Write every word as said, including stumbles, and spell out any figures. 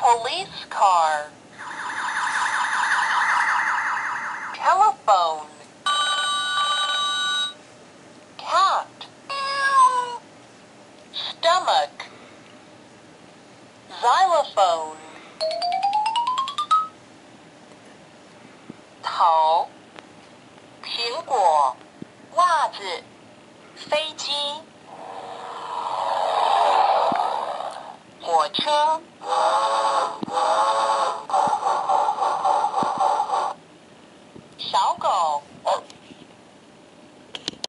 police car. Telephone. Cat. Stomach. Xylophone. 桃，苹果，袜子，飞机，火车。